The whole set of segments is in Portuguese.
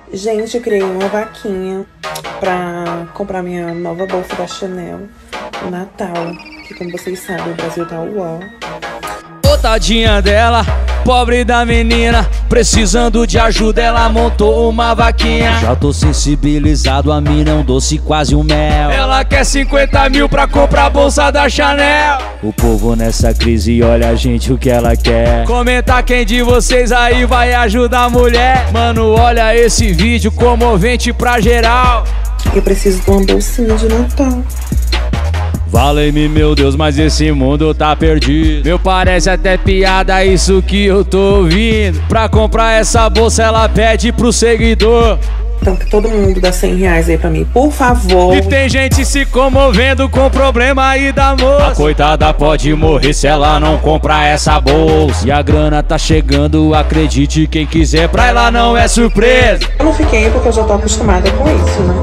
Gente, eu criei uma vaquinha pra comprar minha nova bolsa da Chanel no Natal, que como vocês sabem, o Brasil tá uó. Ô tadinha dela, pobre da menina, precisando de ajuda, ela montou uma vaquinha. Já tô sensibilizado, a mina é um doce, quase um mel. Ela quer 50 mil pra comprar a bolsa da Chanel. O povo nessa crise, olha a gente o que ela quer. Comenta quem de vocês aí vai ajudar a mulher. Mano, olha esse vídeo comovente pra geral. Eu preciso de uma bolsinha de Natal. Valei-me, meu Deus, mas esse mundo tá perdido. Meu, parece até piada isso que eu tô ouvindo. Pra comprar essa bolsa ela pede pro seguidor. Então que todo mundo dá 100 reais aí pra mim, por favor. E tem gente se comovendo com o problema aí da moça. A coitada pode morrer se ela não comprar essa bolsa. E a grana tá chegando, acredite quem quiser, pra ela não é surpresa. Eu não fiquei porque eu já tô acostumada com isso, né?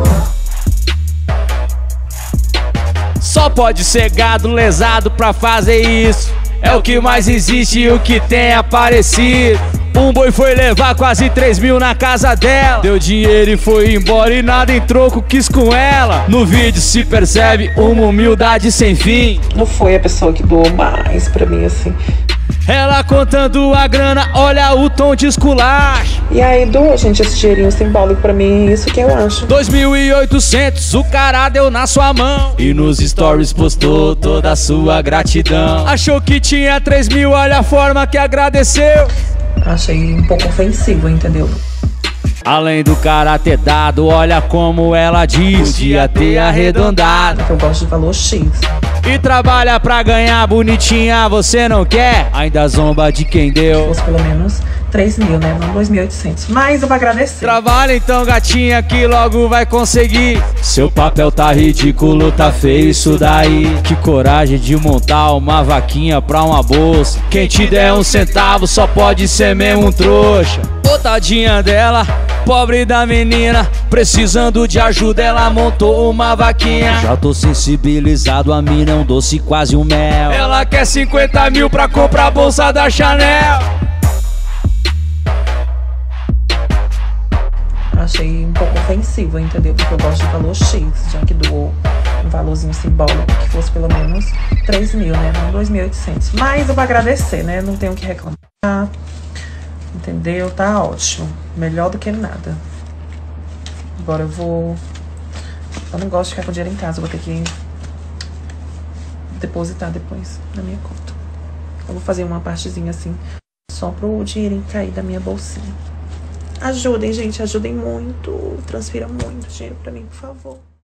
Só pode ser gado lesado pra fazer isso. É o que mais existe e o que tem aparecido. Um boi foi levar quase 3 mil na casa dela. Deu dinheiro e foi embora e nada em troco quis com ela. No vídeo se percebe uma humildade sem fim. Não foi a pessoa que doou mais pra mim, assim. Ela contando a grana, olha o tom de esculacho. E aí doou, gente, esse dinheirinho simbólico pra mim, é isso que eu acho. 2.800 o cara deu na sua mão. E nos stories postou toda a sua gratidão. Achou que tinha 3 mil, olha a forma que agradeceu. Achei um pouco ofensivo, entendeu? Além do cara ter dado, olha como ela diz, podia ter arredondado. Eu gosto de valor X. E trabalha pra ganhar bonitinha, você não quer? Ainda zomba de quem deu. Fosse pelo menos 3 mil, né? Não 2.800. Mas eu vou agradecer. Trabalha então, gatinha, que logo vai conseguir. Seu papel tá ridículo, tá feio isso daí. Que coragem de montar uma vaquinha pra uma bolsa. Quem te der um centavo só pode ser mesmo um trouxa. Ô tadinha dela, pobre da menina, precisando de ajuda, ela montou uma vaquinha. Já tô sensibilizado, a mina é um doce, quase um mel. Ela quer 50 mil pra comprar a bolsa da Chanel. Achei um pouco ofensivo, entendeu? Porque eu gosto de valor X, já que doou um valorzinho simbólico que fosse pelo menos 3 mil, né? Não 2.800. Mas eu vou agradecer, né? Não tenho o que reclamar. Entendeu? Tá ótimo. Melhor do que nada. Agora eu não gosto de ficar com dinheiro em casa. Eu vou ter que depositar depois na minha conta. Eu vou fazer uma partezinha assim, só pro dinheirinho cair da minha bolsinha. Ajudem, gente. Ajudem muito. Transfiram muito dinheiro pra mim, por favor.